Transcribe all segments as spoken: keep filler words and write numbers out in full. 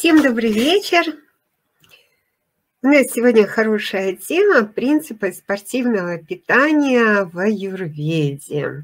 Всем добрый вечер. У нас сегодня хорошая тема – принципы спортивного питания в аюрведе.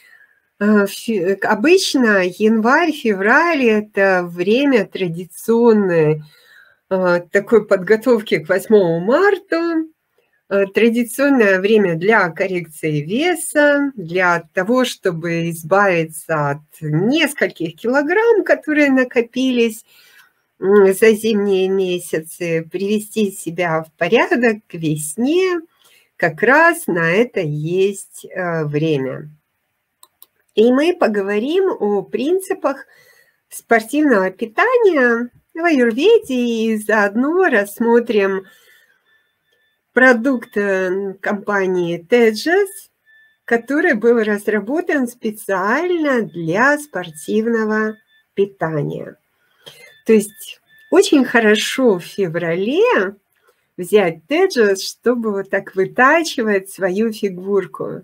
Обычно январь-февраль – это время традиционной такой подготовки к восьмому марта, традиционное время для коррекции веса, для того, чтобы избавиться от нескольких килограмм, которые накопились за зимние месяцы, привести себя в порядок к весне. Как раз на это есть время. И мы поговорим о принципах спортивного питания в аюрведе и заодно рассмотрим продукт компании Tejas, который был разработан специально для спортивного питания. То есть очень хорошо в феврале взять Tejas, чтобы вот так вытачивать свою фигурку.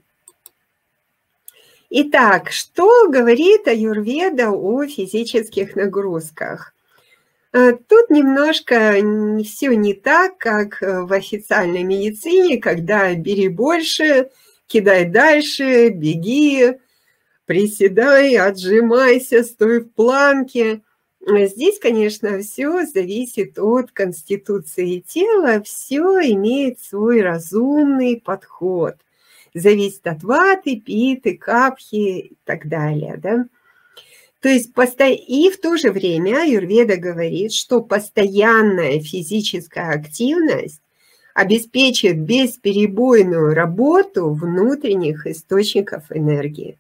Итак, что говорит аюрведа о физических нагрузках? Тут немножко все не так, как в официальной медицине, когда бери больше, кидай дальше, беги, приседай, отжимайся, стой в планке. Здесь, конечно, все зависит от конституции тела, все имеет свой разумный подход. Зависит от ваты, питы, капхи и так далее, да? То есть и в то же время аюрведа говорит, что постоянная физическая активность обеспечит бесперебойную работу внутренних источников энергии.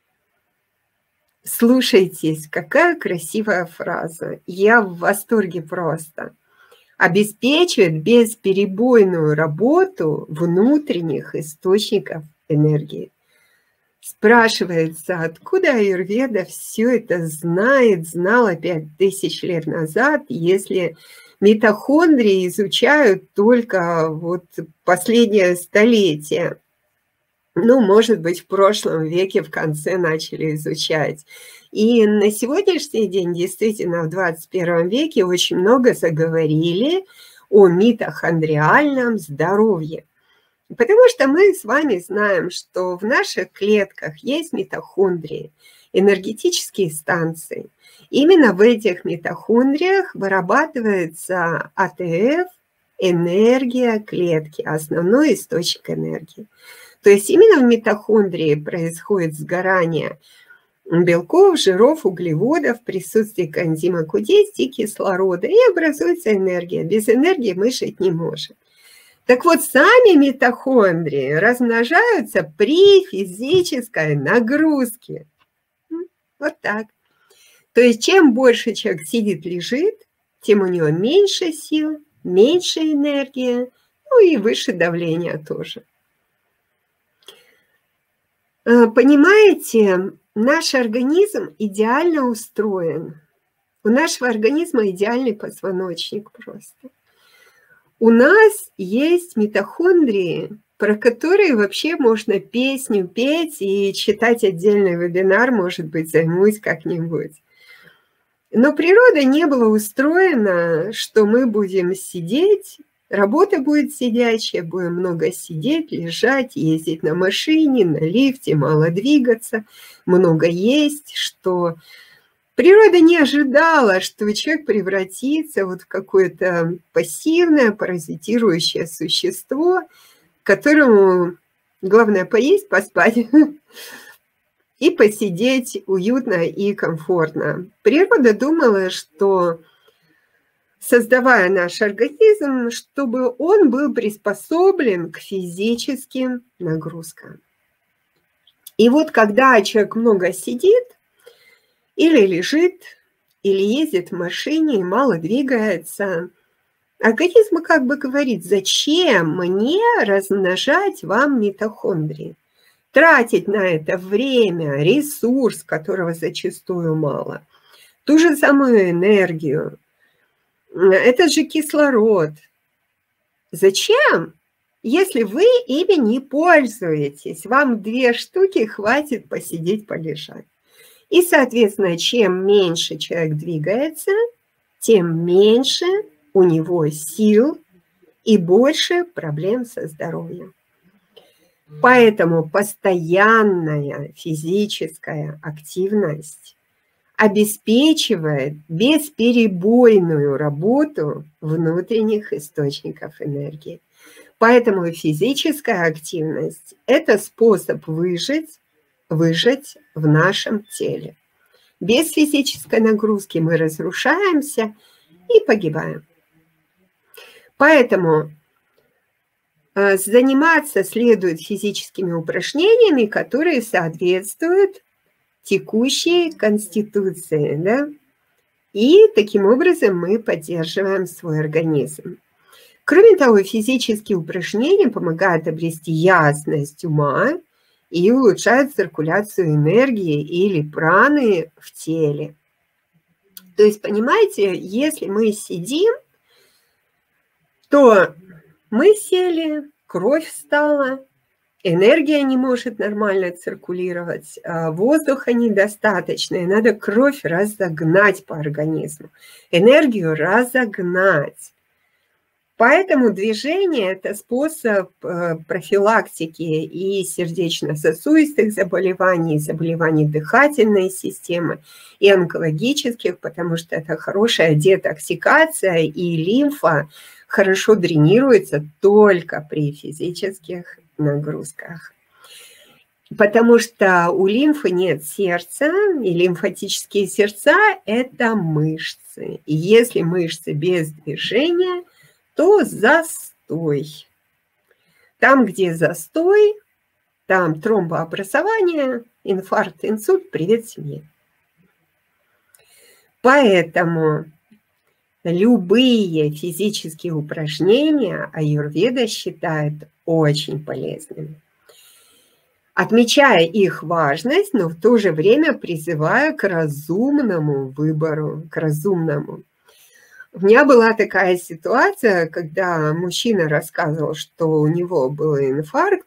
Слушайтесь, какая красивая фраза. Я в восторге просто. Обеспечивает бесперебойную работу внутренних источников энергии. Спрашивается, откуда аюрведа все это знает, знала пять тысяч лет назад, если митохондрии изучают только вот последнее столетие. Ну, может быть, в прошлом веке в конце начали изучать. И на сегодняшний день, действительно, в двадцать первом веке очень много заговорили о митохондриальном здоровье. Потому что мы с вами знаем, что в наших клетках есть митохондрии, энергетические станции. Именно в этих митохондриях вырабатывается А Т Ф, энергия клетки, основной источник энергии. То есть именно в митохондрии происходит сгорание белков, жиров, углеводов в присутствии коэнзима Q десять и кислорода, и образуется энергия. Без энергии мы жить не можем. Так вот, сами митохондрии размножаются при физической нагрузке. Вот так. То есть чем больше человек сидит, лежит, тем у него меньше сил, меньше энергии, ну и выше давление тоже. Понимаете, наш организм идеально устроен. У нашего организма идеальный позвоночник просто. У нас есть митохондрии, про которые вообще можно песню петь и читать отдельный вебинар, может быть, займусь как-нибудь. Но природа не была устроена, что мы будем сидеть, работа будет сидячая, будем много сидеть, лежать, ездить на машине, на лифте, мало двигаться, много есть, что природа не ожидала, что человек превратится вот в какое-то пассивное, паразитирующее существо, которому главное поесть, поспать и посидеть уютно и комфортно. Природа думала, что, создавая наш организм, чтобы он был приспособлен к физическим нагрузкам. И вот когда человек много сидит, или лежит, или ездит в машине и мало двигается, организм как бы говорит, зачем мне размножать вам митохондрии? Тратить на это время, ресурс, которого зачастую мало, ту же самую энергию, этот же кислород. Зачем? Если вы ими не пользуетесь, вам две штуки хватит посидеть, полежать. И, соответственно, чем меньше человек двигается, тем меньше у него сил и больше проблем со здоровьем. Поэтому постоянная физическая активность обеспечивает бесперебойную работу внутренних источников энергии. Поэтому физическая активность – это способ выжить, выжить в нашем теле. Без физической нагрузки мы разрушаемся и погибаем. Поэтому заниматься следует физическими упражнениями, которые соответствуют текущей конституции, да? И таким образом мы поддерживаем свой организм. Кроме того, физические упражнения помогают обрести ясность ума и улучшают циркуляцию энергии или праны в теле. То есть, понимаете, если мы сидим, то мы сели, кровь встала, энергия не может нормально циркулировать, воздуха недостаточно, и надо кровь разогнать по организму, энергию разогнать. Поэтому движение – это способ профилактики и сердечно-сосудистых заболеваний, и заболеваний дыхательной системы, и онкологических, потому что это хорошая детоксикация, и лимфа хорошо дренируется только при физических нагрузках. Потому что у лимфы нет сердца, и лимфатические сердца – это мышцы. И если мышцы без движения, то застой. Там, где застой, там тромбообразование, инфаркт, инсульт, привет семье. Поэтому любые физические упражнения аюрведа считает очень полезными. Отмечая их важность, но в то же время призывая к разумному выбору, к разумному. У меня была такая ситуация, когда мужчина рассказывал, что у него был инфаркт,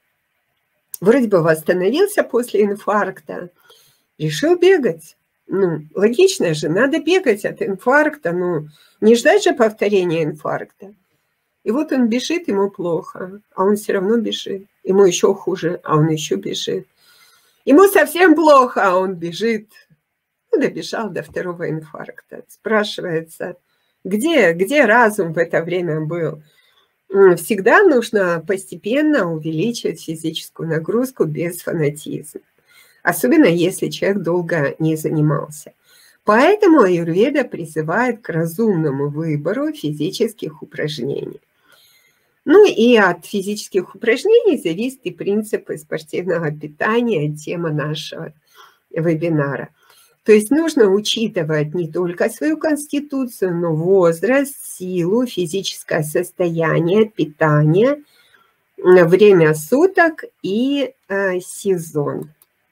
вроде бы восстановился после инфаркта, решил бегать. Ну, логично же, надо бегать от инфаркта, ну, не ждать же повторения инфаркта. И вот он бежит, ему плохо, а он все равно бежит. Ему еще хуже, а он еще бежит. Ему совсем плохо, а он бежит. Ну, добежал до второго инфаркта. Спрашивается, где, где разум в это время был? Всегда нужно постепенно увеличивать физическую нагрузку без фанатизма. Особенно если человек долго не занимался. Поэтому аюрведа призывает к разумному выбору физических упражнений. Ну и от физических упражнений зависят и принципы спортивного питания, тема нашего вебинара. То есть нужно учитывать не только свою конституцию, но возраст, силу, физическое состояние, питание, время суток и э, сезон.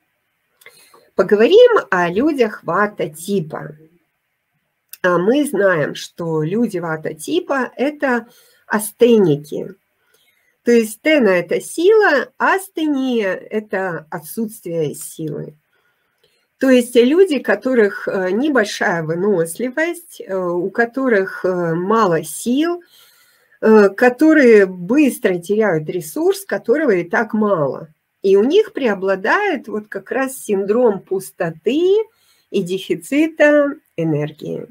Поговорим о людях вата-типа. Мы знаем, что люди вата-типа – это астеники. То есть стена – это сила, астения – это отсутствие силы. То есть люди, у которых небольшая выносливость, у которых мало сил, которые быстро теряют ресурс, которого и так мало. И у них преобладает вот как раз синдром пустоты и дефицита энергии.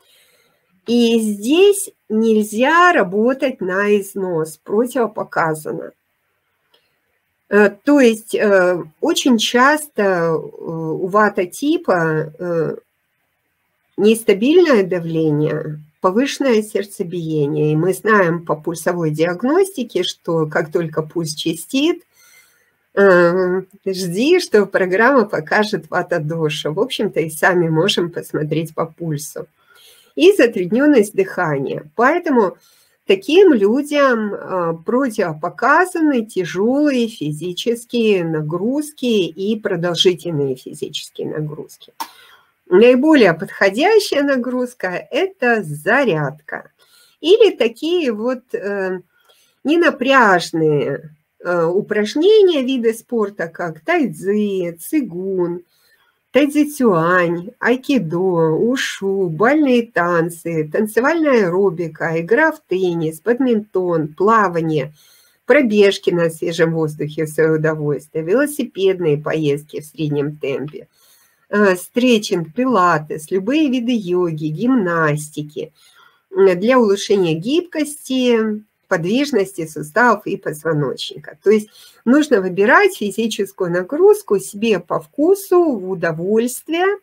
И здесь нельзя работать на износ, противопоказано. То есть очень часто у вата-типа нестабильное давление, повышенное сердцебиение. И мы знаем по пульсовой диагностике, что как только пульс частит, жди, что программа покажет вата-дошу. В общем-то, и сами можем посмотреть по пульсу. И затрудненность дыхания. Поэтому таким людям противопоказаны тяжелые физические нагрузки и продолжительные физические нагрузки. Наиболее подходящая нагрузка – это зарядка. Или такие вот ненапряжные упражнения, виды спорта, как тайцзи, цигун, тайцзи-цюань, айкидо, ушу, бальные танцы, танцевальная аэробика, игра в теннис, бадминтон, плавание, пробежки на свежем воздухе в свое удовольствие, велосипедные поездки в среднем темпе, стретчинг, пилатес, любые виды йоги, гимнастики для улучшения гибкости, подвижности суставов и позвоночника. То есть нужно выбирать физическую нагрузку себе по вкусу, в удовольствие,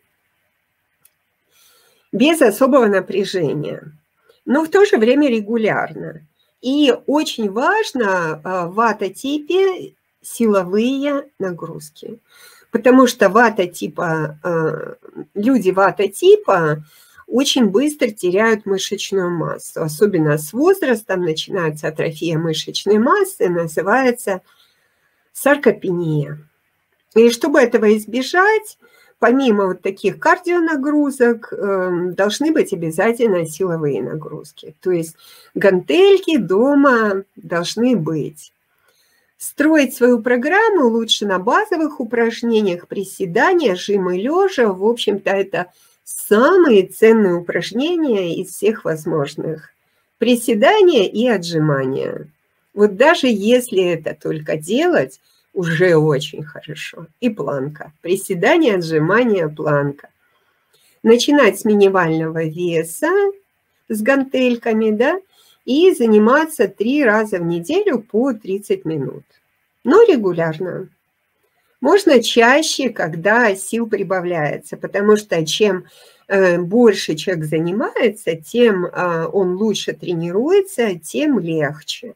без особого напряжения, но в то же время регулярно. И очень важно в вата-типе силовые нагрузки, потому что вата-типа, люди вата-типа очень быстро теряют мышечную массу, особенно с возрастом начинается атрофия мышечной массы, называется саркопения. И чтобы этого избежать, помимо вот таких кардионагрузок, должны быть обязательно силовые нагрузки. То есть гантельки дома должны быть. Строить свою программу лучше на базовых упражнениях, приседания, жимы лежа. В общем-то, это самые ценные упражнения из всех возможных. Приседания и отжимания. Вот даже если это только делать, уже очень хорошо. И планка. Приседания, отжимания, планка. Начинать с минимального веса, с гантельками, да, и заниматься три раза в неделю по тридцать минут. Но регулярно. Можно чаще, когда сил прибавляется, потому что чем больше человек занимается, тем он лучше тренируется, тем легче.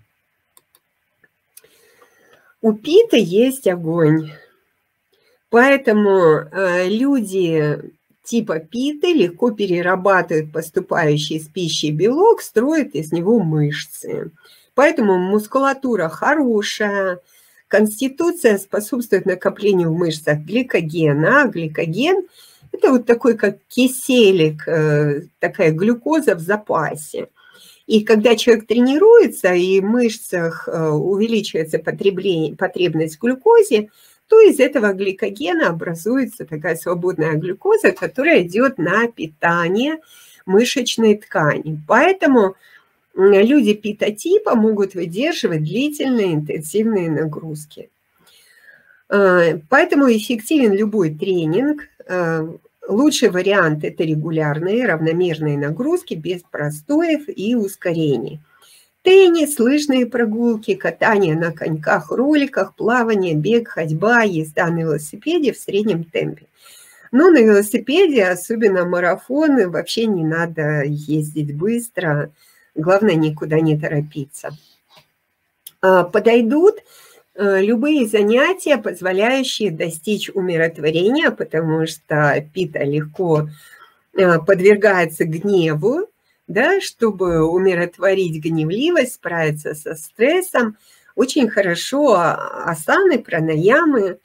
У питы есть огонь, поэтому люди типа питы легко перерабатывают поступающий из пищи белок, строят из него мышцы. Поэтому мускулатура хорошая, конституция способствует накоплению в мышцах гликогена. А гликоген – это вот такой, как киселик, такая глюкоза в запасе. И когда человек тренируется, и в мышцах увеличивается потребность в глюкозе, то из этого гликогена образуется такая свободная глюкоза, которая идет на питание мышечной ткани. Поэтому люди пита-типа могут выдерживать длительные интенсивные нагрузки. Поэтому эффективен любой тренинг. Лучший вариант – это регулярные, равномерные нагрузки без простоев и ускорений. Теннис, лыжные прогулки, катание на коньках, роликах, плавание, бег, ходьба, езда на велосипеде в среднем темпе. Но на велосипеде, особенно марафоны, вообще не надо ездить быстро. Главное, никуда не торопиться. Подойдут любые занятия, позволяющие достичь умиротворения, потому что пита легко подвергается гневу, да, чтобы умиротворить гневливость, справиться со стрессом. Очень хорошо асаны, пранаямы.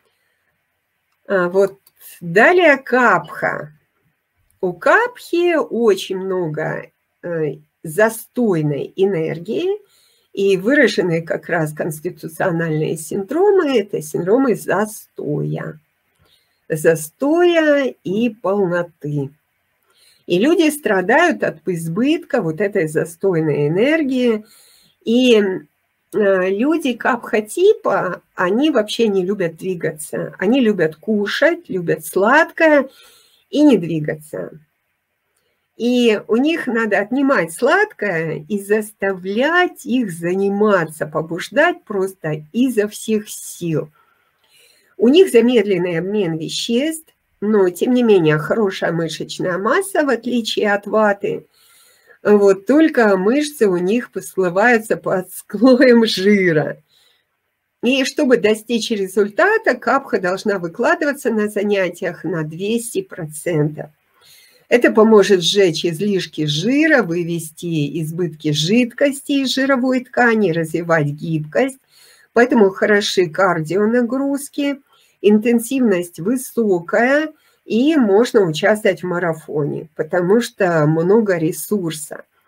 Вот. Далее капха. У капхи очень много застойной энергии, и выраженные как раз конституциональные синдромы – это синдромы застоя. Застоя и полноты. И люди страдают от избытка вот этой застойной энергии. И люди капха-типа, они вообще не любят двигаться. Они любят кушать, любят сладкое и не двигаться. И у них надо отнимать сладкое и заставлять их заниматься, побуждать просто изо всех сил. У них замедленный обмен веществ, но тем не менее хорошая мышечная масса, в отличие от ваты. Вот только мышцы у них расплываются под слоем жира. И чтобы достичь результата, капха должна выкладываться на занятиях на двести процентов. Это поможет сжечь излишки жира, вывести избытки жидкости из жировой ткани, развивать гибкость. Поэтому хороши кардионагрузки, интенсивность высокая, и можно участвовать в марафоне, потому что много ресурса.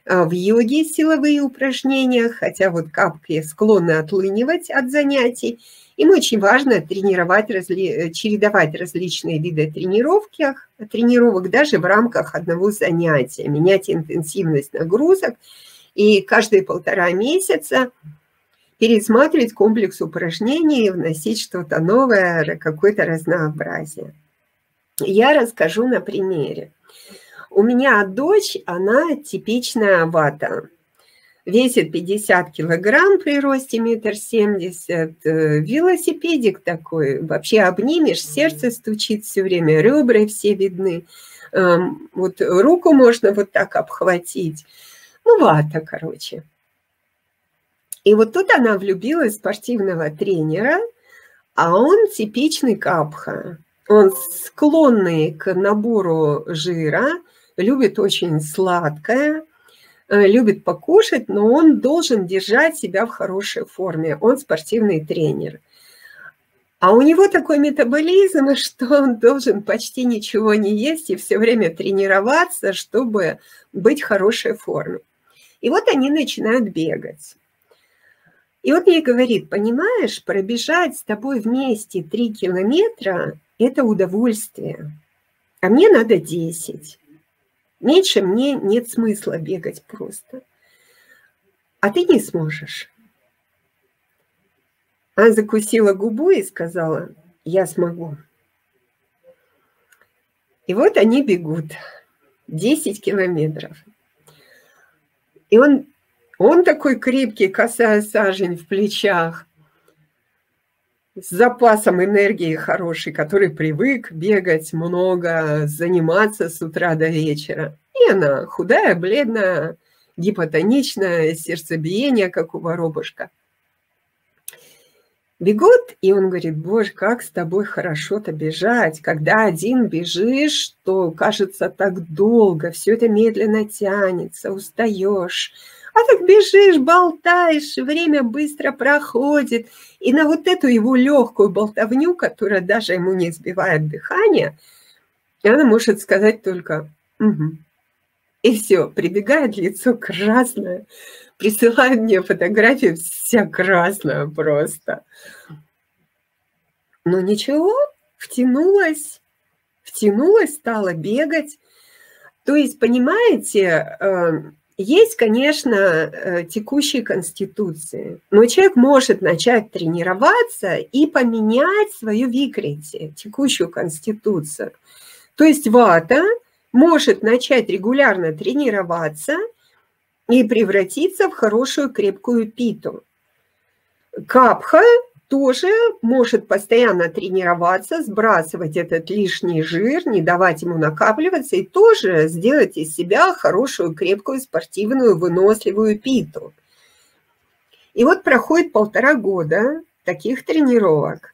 в йоге силовые упражнения, хотя вот капки склонны отлынивать от занятий. Им очень важно тренировать, разли... чередовать различные виды тренировки, тренировок даже в рамках одного занятия, менять интенсивность нагрузок и каждые полтора месяца пересматривать комплекс упражнений и вносить что-то новое, какое-то разнообразие. Я расскажу на примере. У меня дочь, она типичная вата. Весит пятьдесят килограмм при росте метр семьдесят. Велосипедик такой. Вообще обнимешь, сердце стучит все время, ребра все видны. Вот руку можно вот так обхватить. Ну, вата, короче. И вот тут она влюбилась в спортивного тренера, а он типичный капха. Он склонный к набору жира, любит очень сладкое, любит покушать, но он должен держать себя в хорошей форме. Он спортивный тренер. А у него такой метаболизм, что он должен почти ничего не есть и все время тренироваться, чтобы быть в хорошей форме. И вот они начинают бегать. И вот мне говорит, понимаешь, пробежать с тобой вместе три километра – это удовольствие, а мне надо десять. Меньше мне нет смысла бегать просто. А ты не сможешь. Она закусила губу и сказала, я смогу. И вот они бегут десять километров. И он, он такой крепкий, косая сажень в плечах, с запасом энергии хороший, который привык бегать много, заниматься с утра до вечера. И она худая, бледная, гипотоничная, сердцебиение, как у воробушка. Бегут, и он говорит, боже, как с тобой хорошо-то бежать. Когда один бежишь, то кажется так долго, все это медленно тянется, устаешь. А так бежишь, болтаешь, время быстро проходит. И на вот эту его легкую болтовню, которая даже ему не сбивает дыхание, она может сказать только «угу». И все, прибегает, лицо красное, присылает мне фотографию, вся красная просто. Но ничего, втянулась, втянулась, стала бегать. То есть, понимаете, есть, конечно, текущие конституции, но человек может начать тренироваться и поменять свою викрити, текущую конституцию. То есть вата может начать регулярно тренироваться и превратиться в хорошую крепкую питу. Капха тоже может постоянно тренироваться, сбрасывать этот лишний жир, не давать ему накапливаться и тоже сделать из себя хорошую, крепкую, спортивную, выносливую питу. И вот проходит полтора года таких тренировок.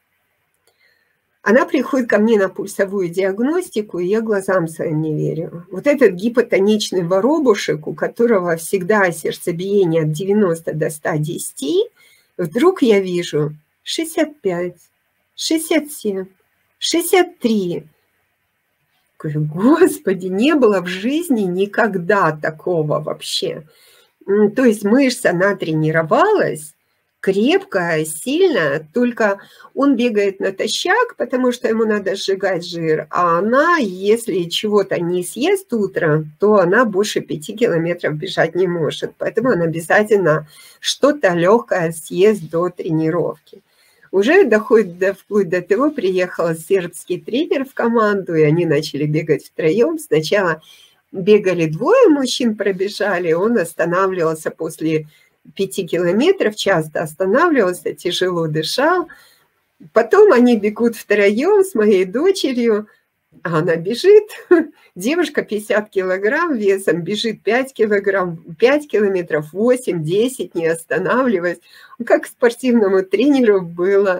Она приходит ко мне на пульсовую диагностику, и я глазам своим не верю. Вот этот гипотоничный воробушек, у которого всегда сердцебиение от девяноста до ста десяти, вдруг я вижу шестьдесят пять, шестьдесят семь, шестьдесят три. Говорю, Господи, не было в жизни никогда такого вообще. То есть мышца, она тренировалась, крепкая, сильная, только он бегает натощак, потому что ему надо сжигать жир, а она, если чего-то не съест утром, то она больше пяти километров бежать не может, поэтому он обязательно что-то легкое съест до тренировки. Уже доходит до, вплоть до того, приехал сербский тренер в команду, и они начали бегать втроем. Сначала бегали двое мужчин, пробежали, он останавливался после пяти километров, часто останавливался, тяжело дышал. Потом они бегут втроем с моей дочерью, а она бежит, девушка пятьдесят килограмм весом, бежит пять килограмм, пять километров, восемь, десять, не останавливаясь. Как спортивному тренеру было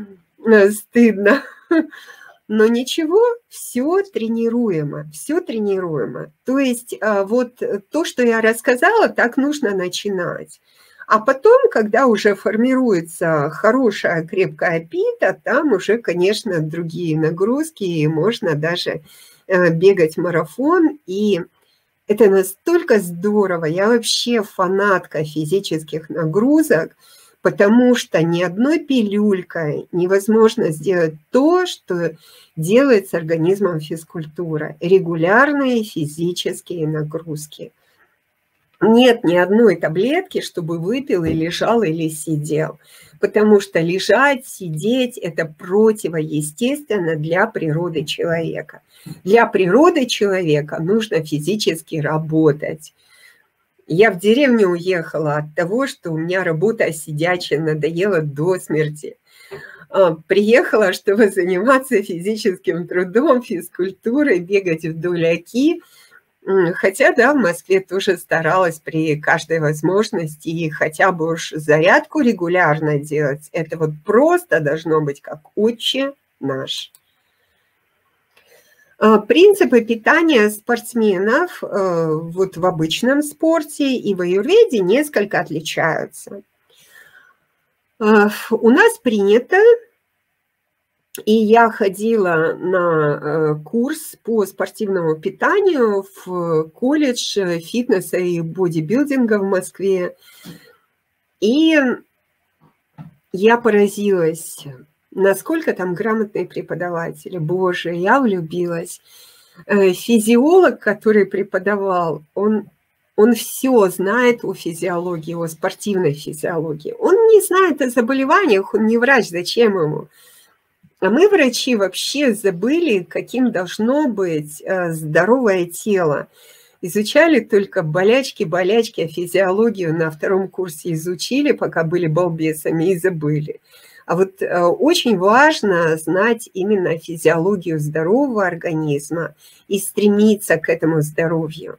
стыдно. Но ничего, все тренируемо, все тренируемо. То есть вот то, что я рассказала, так нужно начинать. А потом, когда уже формируется хорошая крепкая пита, там уже, конечно, другие нагрузки, и можно даже бегать марафон. И Это настолько здорово. Я вообще фанатка физических нагрузок, потому что ни одной пилюлькой невозможно сделать то, что делает с организмом физкультура. Регулярные физические нагрузки. Нет ни одной таблетки, чтобы выпил и лежал или сидел. Потому что лежать, сидеть – это противоестественно для природы человека. Для природы человека нужно физически работать. Я в деревню уехала от того, что у меня работа сидячая надоела до смерти. Приехала, чтобы заниматься физическим трудом, физкультурой, бегать вдоль оки. Хотя, да, в Москве тоже старалась при каждой возможности и хотя бы уж зарядку регулярно делать. Это вот просто должно быть как отче наш. Принципы питания спортсменов вот в обычном спорте и в аюрведе несколько отличаются. У нас принято, и я ходила на курс по спортивному питанию в колледж фитнеса и бодибилдинга в Москве. И я поразилась, насколько там грамотные преподаватели. Боже, я влюбилась. Физиолог, который преподавал, он, он все знает о физиологии, о спортивной физиологии. Он не знает о заболеваниях, он не врач, зачем ему? А мы, врачи, вообще забыли, каким должно быть здоровое тело. Изучали только болячки, болячки, а физиологию на втором курсе изучили, пока были балбесами, и забыли. А вот очень важно знать именно физиологию здорового организма и стремиться к этому здоровью.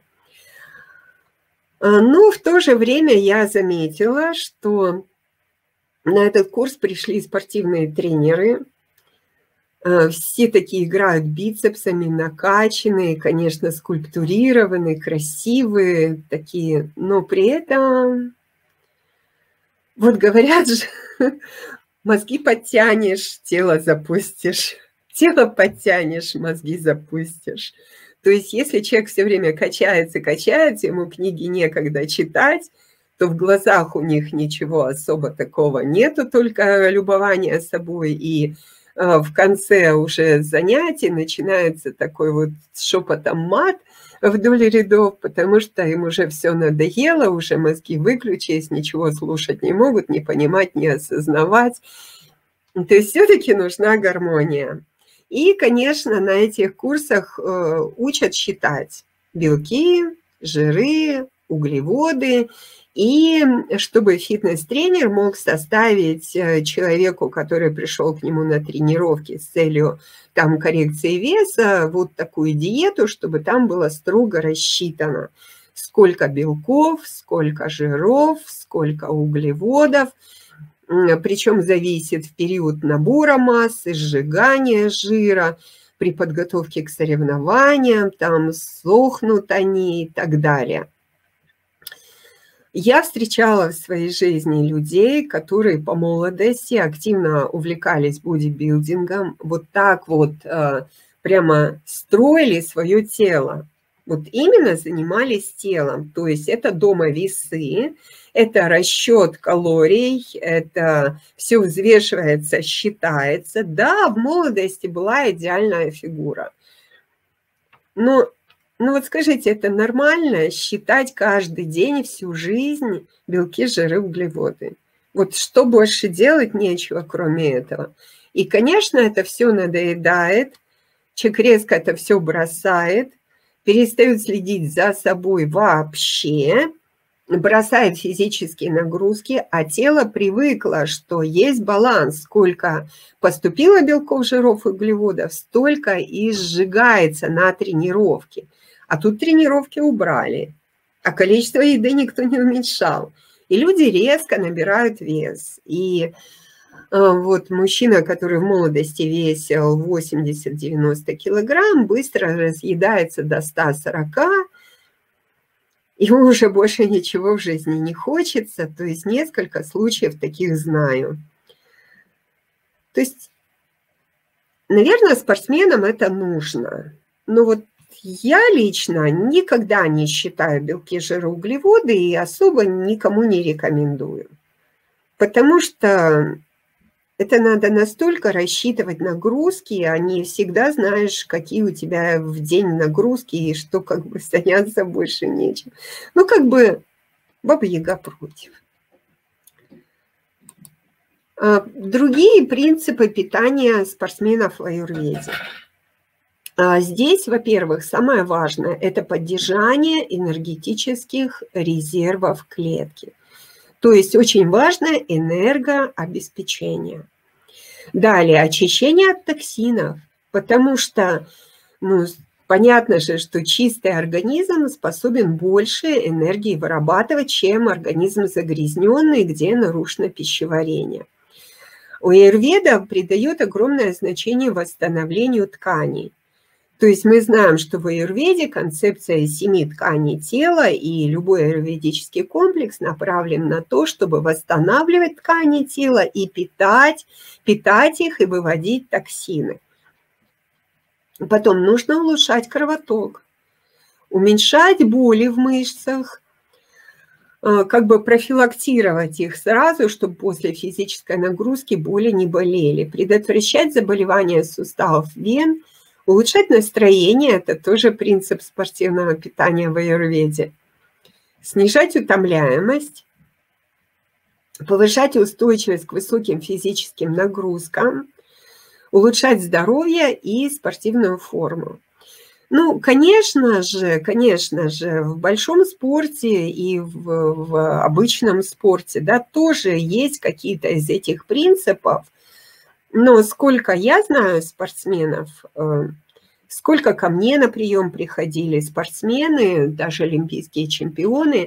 Но в то же время я заметила, что на этот курс пришли спортивные тренеры. Все такие играют бицепсами, накачанные, конечно, скульптурированные, красивые такие, но при этом, вот говорят же, мозги подтянешь, тело запустишь, тело подтянешь, мозги запустишь. То есть если человек все время качается, качается, ему книги некогда читать, то в глазах у них ничего особо такого нету, только любование собой, и в конце уже занятий начинается такой вот шепотом мат вдоль рядов, потому что им уже все надоело, уже мозги выключились, ничего слушать не могут, не понимать, не осознавать. То есть все-таки нужна гармония. И, конечно, на этих курсах учат считать белки, жиры, углеводы. И чтобы фитнес-тренер мог составить человеку, который пришел к нему на тренировки с целью там коррекции веса, вот такую диету, чтобы там было строго рассчитано, сколько белков, сколько жиров, сколько углеводов. Причем зависит в период набора массы, сжигания жира, при подготовке к соревнованиям, там сохнут они и так далее. Я встречала в своей жизни людей, которые по молодости активно увлекались бодибилдингом, вот так вот прямо строили свое тело. Вот именно занимались телом, то есть это дома весы, это расчет калорий, это все взвешивается, считается. Да, в молодости была идеальная фигура, но... Ну вот скажите, это нормально считать каждый день, всю жизнь белки, жиры, углеводы? Вот что больше делать нечего, кроме этого. И, конечно, это все надоедает, человек резко это все бросает, перестает следить за собой вообще, бросает физические нагрузки, а тело привыкло, что есть баланс, сколько поступило белков, жиров и углеводов, столько и сжигается на тренировке. А тут тренировки убрали, а количество еды никто не уменьшал. И люди резко набирают вес. И вот мужчина, который в молодости весил восемьдесят-девяносто килограмм, быстро разъедается до ста сорока, ему уже больше ничего в жизни не хочется. То есть несколько случаев таких знаю. То есть, наверное, спортсменам это нужно. Но вот я лично никогда не считаю белки, жиры, углеводы и особо никому не рекомендую. Потому что это надо настолько рассчитывать нагрузки, а не всегда знаешь, какие у тебя в день нагрузки и что как бы заняться больше нечем. Ну, как бы Баба-Яга против. Другие принципы питания спортсменов в аюрведе. Здесь, во-первых, самое важное – это поддержание энергетических резервов клетки. То есть очень важно энергообеспечение. Далее, очищение от токсинов, потому что, ну, понятно же, что чистый организм способен больше энергии вырабатывать, чем организм загрязненный, где нарушено пищеварение. У аюрведа придает огромное значение восстановлению тканей. То есть мы знаем, что в аюрведе концепция семи тканей тела и любой аюрведический комплекс направлен на то, чтобы восстанавливать ткани тела и питать, питать их и выводить токсины. Потом нужно улучшать кровоток, уменьшать боли в мышцах, как бы профилактировать их сразу, чтобы после физической нагрузки боли не болели, предотвращать заболевания суставов, вен, улучшать настроение – это тоже принцип спортивного питания в аюрведе. Снижать утомляемость, повышать устойчивость к высоким физическим нагрузкам, улучшать здоровье и спортивную форму. Ну, конечно же, конечно же, в большом спорте и в, в обычном спорте, да, тоже есть какие-то из этих принципов. Но сколько я знаю спортсменов, сколько ко мне на прием приходили спортсмены, даже олимпийские чемпионы,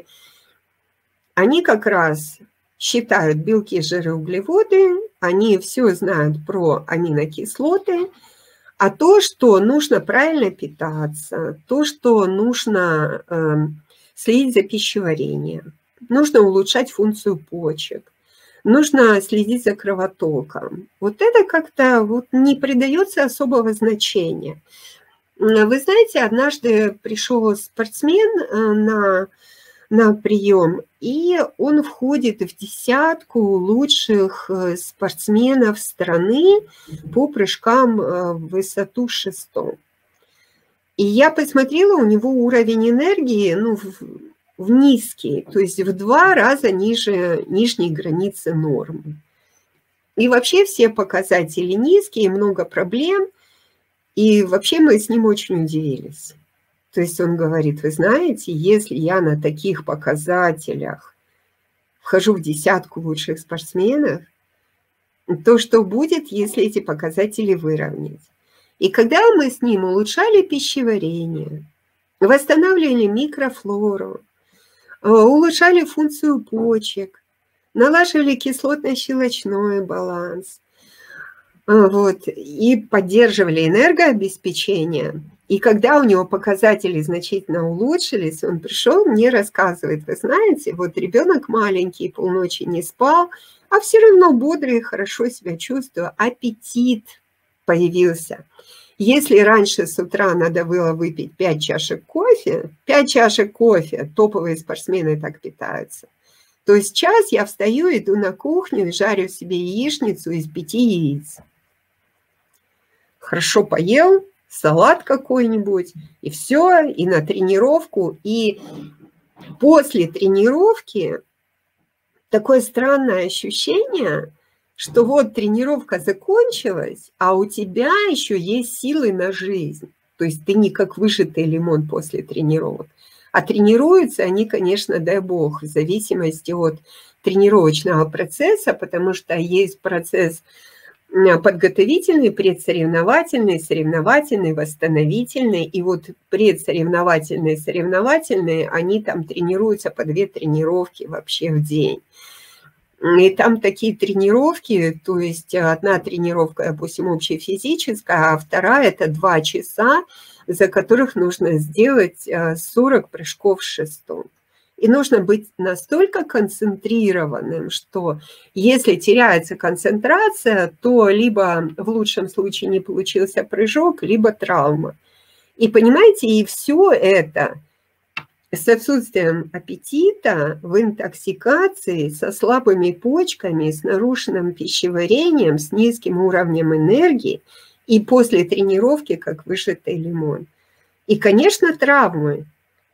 они как раз считают белки, жиры, углеводы, они все знают про аминокислоты, а то, что нужно правильно питаться, то, что нужно следить за пищеварением, нужно улучшать функцию почек, нужно следить за кровотоком. Вот это как-то вот не придается особого значения. Вы знаете, однажды пришел спортсмен на, на прием, и он входит в десятку лучших спортсменов страны по прыжкам в высоту шестом. И я посмотрела, у него уровень энергии, ну, в низкий, то есть в два раза ниже нижней границы нормы. И вообще все показатели низкие, много проблем, и вообще мы с ним очень удивились. То есть он говорит, вы знаете, если я на таких показателях вхожу в десятку лучших спортсменов, то что будет, если эти показатели выровнять? И когда мы с ним улучшали пищеварение, восстанавливали микрофлору, улучшали функцию почек, налаживали кислотно-щелочной баланс, вот, и поддерживали энергообеспечение. И когда у него показатели значительно улучшились, он пришел, мне рассказывает, вы знаете, вот ребенок маленький, полночи не спал, а все равно бодрый, хорошо себя чувствую, аппетит появился. Если раньше с утра надо было выпить пять чашек кофе, пять чашек кофе, топовые спортсмены так питаются, то сейчас я встаю, иду на кухню и жарю себе яичницу из пяти яиц. Хорошо поел, салат какой-нибудь, и все, и на тренировку. И после тренировки такое странное ощущение, что вот тренировка закончилась, а у тебя еще есть силы на жизнь. То есть ты не как выжатый лимон после тренировок. А тренируются они, конечно, дай бог, в зависимости от тренировочного процесса, потому что есть процесс подготовительный, предсоревновательный, соревновательный, восстановительный. И вот предсоревновательные, соревновательные, они там тренируются по две тренировки вообще в день. И там такие тренировки, то есть одна тренировка, допустим, общефизическая, а вторая – это два часа, за которых нужно сделать сорок прыжков в шестом. И нужно быть настолько концентрированным, что если теряется концентрация, то либо в лучшем случае не получился прыжок, либо травма. И понимаете, и все это с отсутствием аппетита, в интоксикации, со слабыми почками, с нарушенным пищеварением, с низким уровнем энергии и после тренировки, как выжатый лимон. И, конечно, травмы.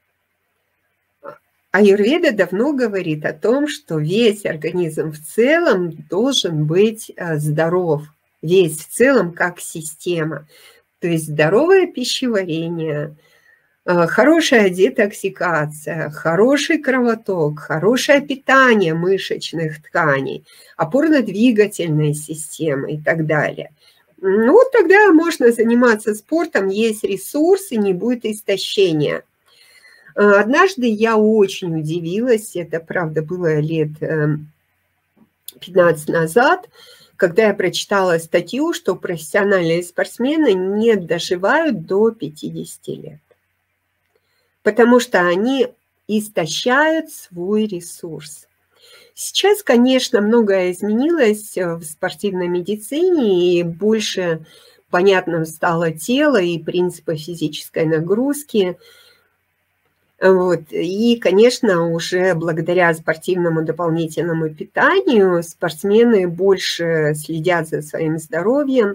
Аюрведа давно говорит о том, что весь организм в целом должен быть здоров, весь в целом как система. То есть здоровое пищеварение, хорошая детоксикация, хороший кровоток, хорошее питание мышечных тканей, опорно-двигательной системы и так далее. Ну, вот тогда можно заниматься спортом, есть ресурсы, не будет истощения. Однажды я очень удивилась, это, правда, было лет пятнадцать назад, когда я прочитала статью, что профессиональные спортсмены не доживают до пятидесяти лет, потому что они истощают свой ресурс. Сейчас, конечно, многое изменилось в спортивной медицине, и больше понятным стало тело и принципы физической нагрузки. Вот. И, конечно, уже благодаря спортивному дополнительному питанию спортсмены больше следят за своим здоровьем.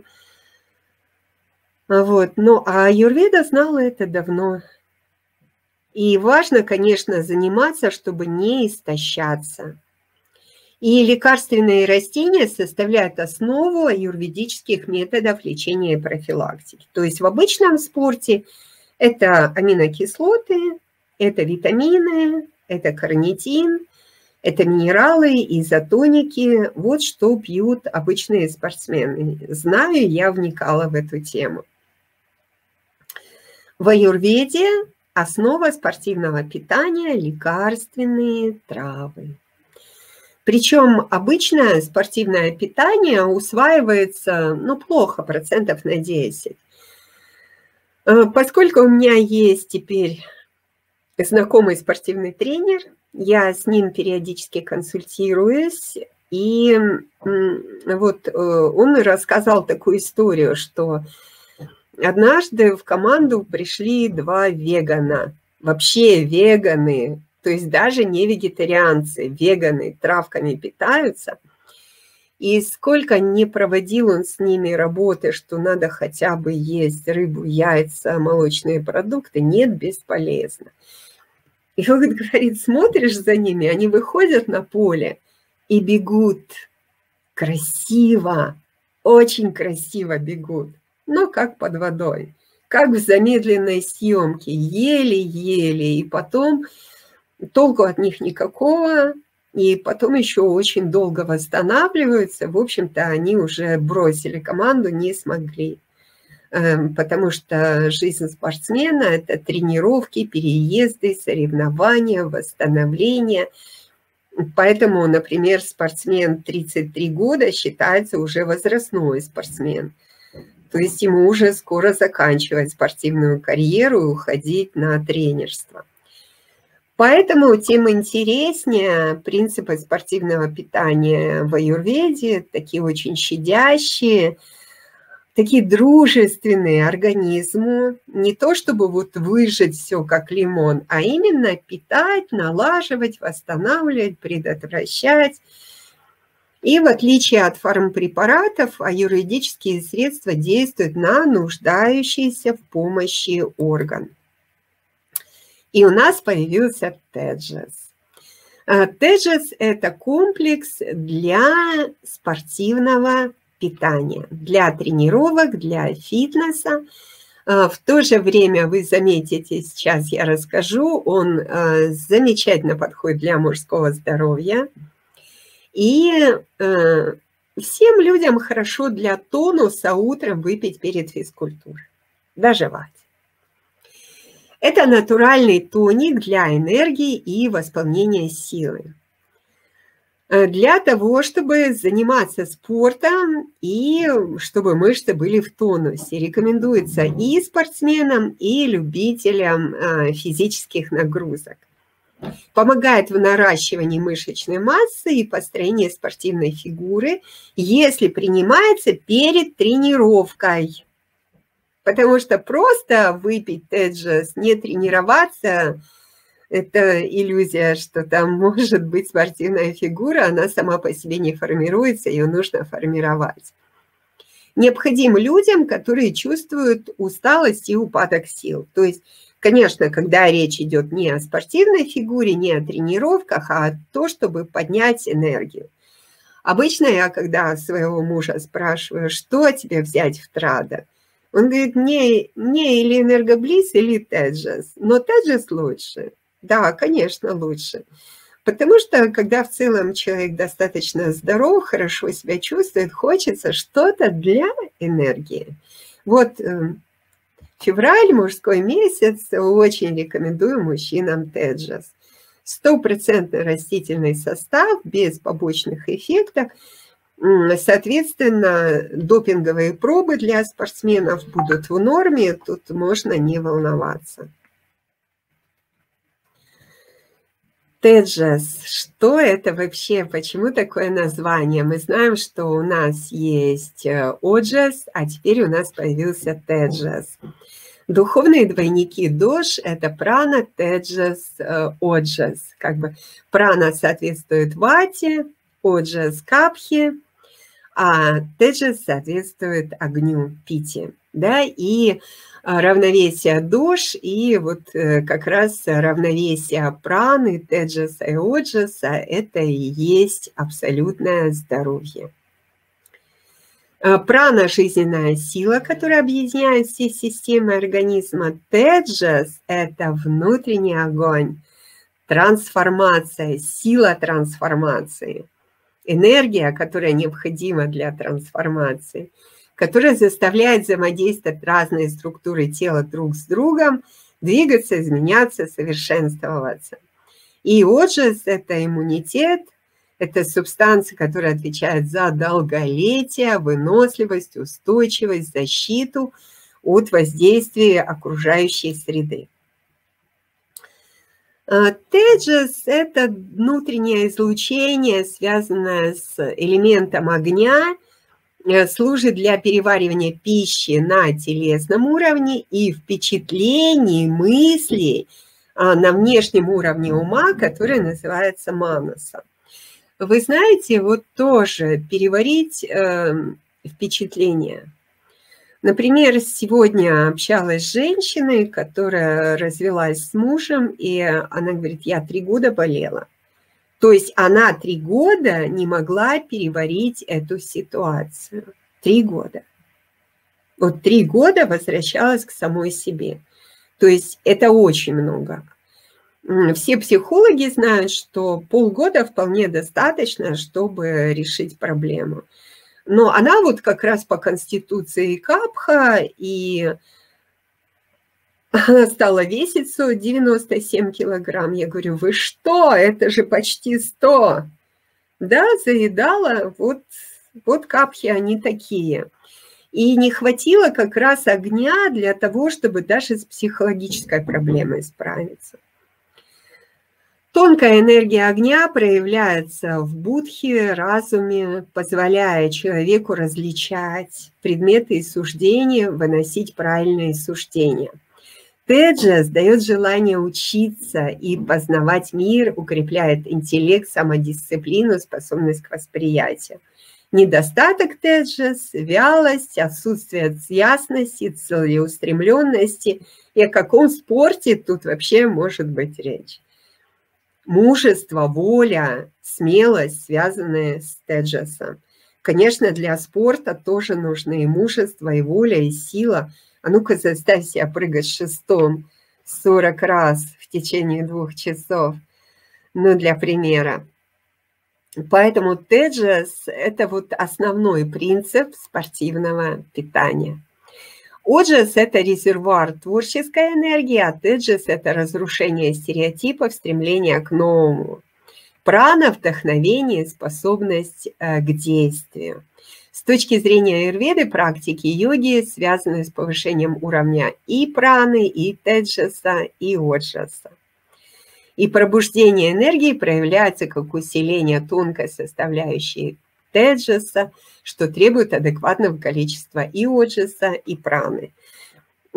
Вот. Ну, а аюрведа знала это давно. И важно, конечно, заниматься, чтобы не истощаться. И лекарственные растения составляют основу аюрведических методов лечения и профилактики. То есть в обычном спорте это аминокислоты, это витамины, это карнитин, это минералы, изотоники. Вот что пьют обычные спортсмены. Знаю, я вникала в эту тему. В аюрведе основа спортивного питания – лекарственные травы. Причем обычное спортивное питание усваивается, ну, плохо, процентов на десять. Поскольку у меня есть теперь знакомый спортивный тренер, я с ним периодически консультируюсь, и вот он рассказал такую историю, что однажды в команду пришли два вегана, вообще веганы, то есть даже не вегетарианцы, веганы, травками питаются. И сколько не проводил он с ними работы, что надо хотя бы есть рыбу, яйца, молочные продукты, нет, бесполезно. И он говорит, смотришь за ними, они выходят на поле и бегут красиво, очень красиво бегут, но как под водой, как в замедленной съемке, еле-еле, и потом толку от них никакого, и потом еще очень долго восстанавливаются. В общем-то, они уже бросили команду, не смогли. Потому что жизнь спортсмена – это тренировки, переезды, соревнования, восстановление. Поэтому, например, спортсмен тридцать три года считается уже возрастной спортсмен. То есть ему уже скоро заканчивать спортивную карьеру и уходить на тренерство. Поэтому тем интереснее принципы спортивного питания в аюрведе, такие очень щадящие, такие дружественные организму, не то чтобы вот выжать все как лимон, а именно питать, налаживать, восстанавливать, предотвращать. И в отличие от фармпрепаратов, аюрведические средства действуют на нуждающийся в помощи орган. И у нас появился Теджес. Теджес – это комплекс для спортивного питания, для тренировок, для фитнеса. В то же время, вы заметите, сейчас я расскажу, он замечательно подходит для мужского здоровья. И всем людям хорошо для тонуса утром выпить перед физкультурой, доживать. Это натуральный тоник для энергии и восполнения силы. Для того, чтобы заниматься спортом и чтобы мышцы были в тонусе. Рекомендуется и спортсменам, и любителям физических нагрузок. Помогает в наращивании мышечной массы и построении спортивной фигуры, если принимается перед тренировкой. Потому что просто выпить теджес, не тренироваться, это иллюзия, что там может быть спортивная фигура, она сама по себе не формируется, ее нужно формировать. Необходим людям, которые чувствуют усталость и упадок сил. То есть, конечно, когда речь идет не о спортивной фигуре, не о тренировках, а о том, чтобы поднять энергию. Обычно я, когда своего мужа спрашиваю, что тебе взять в традо, он говорит, мне, мне или энергоблиз, или теджес, но теджес лучше. Да, конечно, лучше. Потому что, когда в целом человек достаточно здоров, хорошо себя чувствует, хочется что-то для энергии. Вот февраль, мужской месяц, очень рекомендую мужчинам теджес. Стопроцентный растительный состав, без побочных эффектов. Соответственно, допинговые пробы для спортсменов будут в норме, тут можно не волноваться. Теджес. Что это вообще? Почему такое название? Мы знаем, что у нас есть оджес, а теперь у нас появился теджес. Духовные двойники дож – это прана, теджес, оджес. Как бы прана соответствует вате, оджес – капхи, а теджес соответствует огню, пити. Да? И равновесие дож, и вот как раз равновесие праны, теджеса и оджеса – это и есть абсолютное здоровье. Прана – жизненная сила, которая объединяет все системы организма. Теджес – это внутренний огонь, трансформация, сила трансформации, энергия, которая необходима для трансформации, которая заставляет взаимодействовать разные структуры тела друг с другом, двигаться, изменяться, совершенствоваться. И оджес – это иммунитет, это субстанция, которая отвечает за долголетие, выносливость, устойчивость, защиту от воздействия окружающей среды. Теджес – это внутреннее излучение, связанное с элементом огня, служит для переваривания пищи на телесном уровне и впечатлений, мыслей на внешнем уровне ума, который называется манаса. Вы знаете, вот тоже переварить э, впечатления. Например, сегодня общалась с женщиной, которая развелась с мужем, и она говорит, я три года болела. То есть она три года не могла переварить эту ситуацию. Три года. Вот три года возвращалась к самой себе. То есть это очень много. Все психологи знают, что полгода вполне достаточно, чтобы решить проблему. Но она вот как раз по конституции капха, и она стала весить девяносто семь килограмм. Я говорю, вы что, это же почти сто. Да, заедала, вот, вот капхи они такие. И не хватило как раз огня для того, чтобы даже с психологической проблемой справиться. Тонкая энергия огня проявляется в будхе, разуме, позволяя человеку различать предметы и суждения, выносить правильные суждения. Теджес дает желание учиться и познавать мир, укрепляет интеллект, самодисциплину, способность к восприятию. Недостаток теджес, вялость, отсутствие ясности, целеустремленности. И о каком спорте тут вообще может быть речь? Мужество, воля, смелость, связанные с теджесом. Конечно, для спорта тоже нужны и мужество, и воля, и сила. А ну-ка заставь себя прыгать шестом сорок раз в течение двух часов. Ну, для примера. Поэтому теджес – это вот основной принцип спортивного питания. Оджес – это резервуар творческой энергии, а теджес – это разрушение стереотипов, стремление к новому. Прана – вдохновение, способность к действию. С точки зрения аюрведы, практики йоги связаны с повышением уровня и праны, и теджеса, и оджеса. И пробуждение энергии проявляется как усиление тонкой составляющей теджеса, что требует адекватного количества и оджеса, и праны.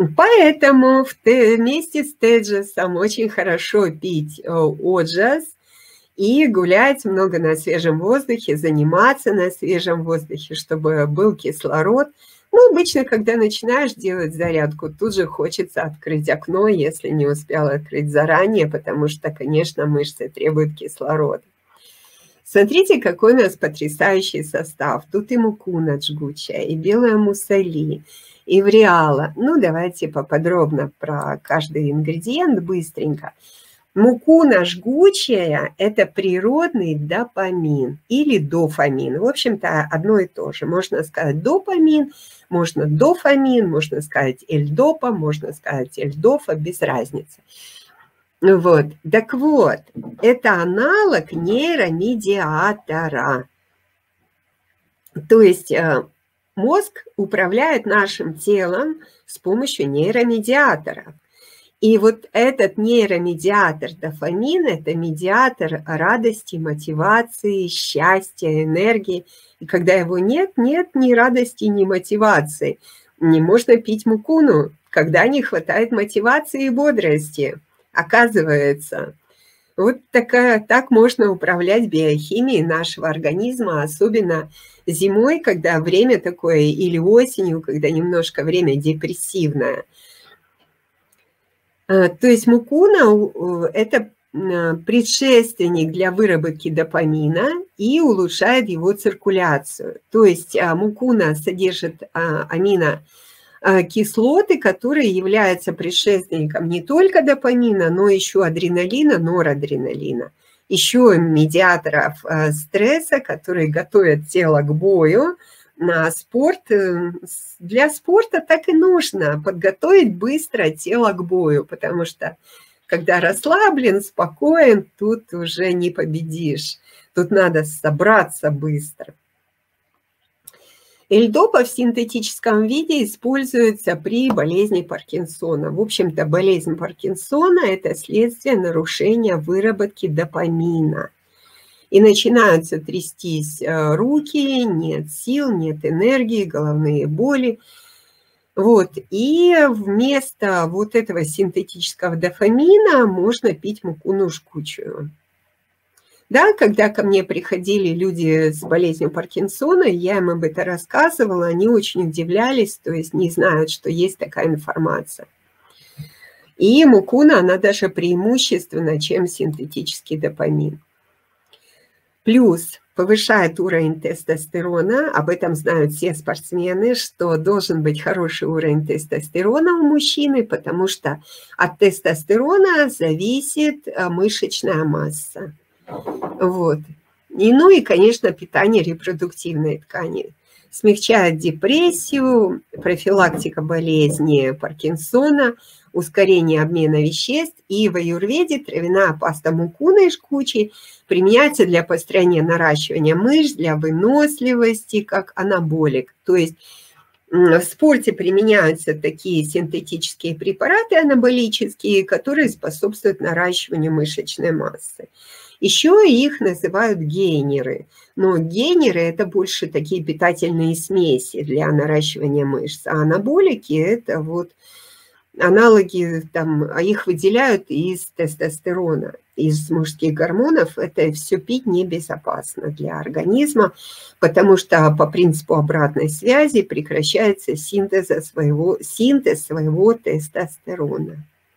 Поэтому вместе с теджесом очень хорошо пить оджас и гулять много на свежем воздухе, заниматься на свежем воздухе, чтобы был кислород. Ну, обычно, когда начинаешь делать зарядку, тут же хочется открыть окно, если не успел открыть заранее, потому что, конечно, мышцы требуют кислорода. Смотрите, какой у нас потрясающий состав. Тут и мукуна жгучая, и белая муссоли, и вриала. Ну, давайте поподробно про каждый ингредиент быстренько. Мукуна жгучая – это природный допамин или дофамин. В общем-то, одно и то же. Можно сказать допамин, можно дофамин, можно сказать эльдопа, можно сказать эльдофа, без разницы. Вот. Так вот, это аналог нейромедиатора. То есть мозг управляет нашим телом с помощью нейромедиатора. И вот этот нейромедиатор дофамин – это медиатор радости, мотивации, счастья, энергии. И когда его нет, нет ни радости, ни мотивации. Не можно пить мукуну, когда не хватает мотивации и бодрости. Оказывается, вот такая, так можно управлять биохимией нашего организма, особенно зимой, когда время такое, или осенью, когда немножко время депрессивное. То есть мукуна – это предшественник для выработки допамина и улучшает его циркуляцию. То есть мукуна содержит аминокислоты, которые являются предшественником не только допамина, но еще адреналина, норадреналина. Еще медиаторов стресса, которые готовят тело к бою. На спорт, для спорта так и нужно подготовить быстро тело к бою, потому что когда расслаблен, спокоен, тут уже не победишь. Тут надо собраться быстро. Эльдопа в синтетическом виде используется при болезни Паркинсона. В общем-то, болезнь Паркинсона – это следствие нарушения выработки допамина. И начинаются трястись руки, нет сил, нет энергии, головные боли. Вот. И вместо вот этого синтетического дофамина можно пить мукуну жгучую. Да, когда ко мне приходили люди с болезнью Паркинсона, я им об этом рассказывала, они очень удивлялись, то есть не знают, что есть такая информация. И мукуна, она даже преимущественна, чем синтетический допамин. Плюс повышает уровень тестостерона, об этом знают все спортсмены, что должен быть хороший уровень тестостерона у мужчины, потому что от тестостерона зависит мышечная масса. Вот. И, ну и, конечно, питание репродуктивной ткани. Смягчает депрессию, профилактика болезни Паркинсона, ускорение обмена веществ. И в аюрведе травяная паста мукуна жгучей применяется для построения наращивания мышц, для выносливости, как анаболик. То есть в спорте применяются такие синтетические препараты анаболические, которые способствуют наращиванию мышечной массы. Еще их называют гейнеры. Но гейнеры – это больше такие питательные смеси для наращивания мышц. А анаболики – это вот аналоги, там, а их выделяют из тестостерона, из мужских гормонов. Это все пить небезопасно для организма, потому что по принципу обратной связи прекращается синтез своего, синтез своего тестостерона.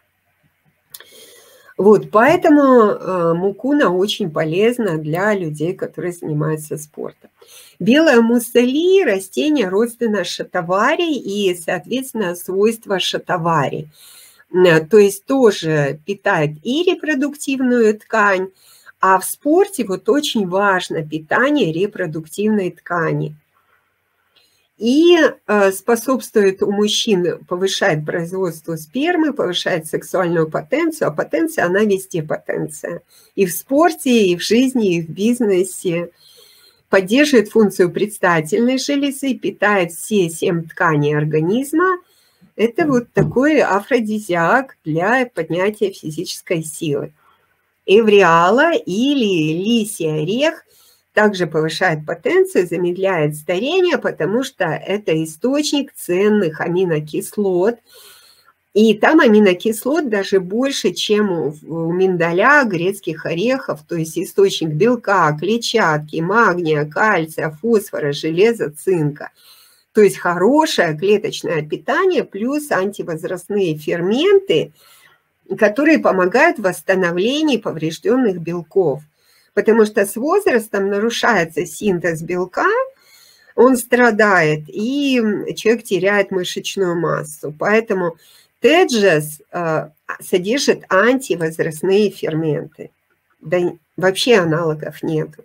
Вот, поэтому э, мукуна очень полезна для людей, которые занимаются спортом. Белая муссоли – растение родственно шатавари и, соответственно, свойства шатавари. То есть тоже питает и репродуктивную ткань, а в спорте вот очень важно питание репродуктивной ткани. И способствует у мужчин, повышает производство спермы, повышает сексуальную потенцию, а потенция, она везде потенция. И в спорте, и в жизни, и в бизнесе. Поддерживает функцию предстательной железы, питает все семь тканей организма. Это вот такой афродизиак для поднятия физической силы. Эвриала или лисий орех также повышает потенцию, замедляет старение, потому что это источник ценных аминокислот, И там аминокислот даже больше, чем у миндаля, грецких орехов, то есть источник белка, клетчатки, магния, кальция, фосфора, железа, цинка. То есть хорошее клеточное питание плюс антивозрастные ферменты, которые помогают в восстановлении поврежденных белков. Потому что с возрастом нарушается синтез белка, он страдает, и человек теряет мышечную массу. Поэтому теджес содержит антивозрастные ферменты. Да вообще аналогов нету.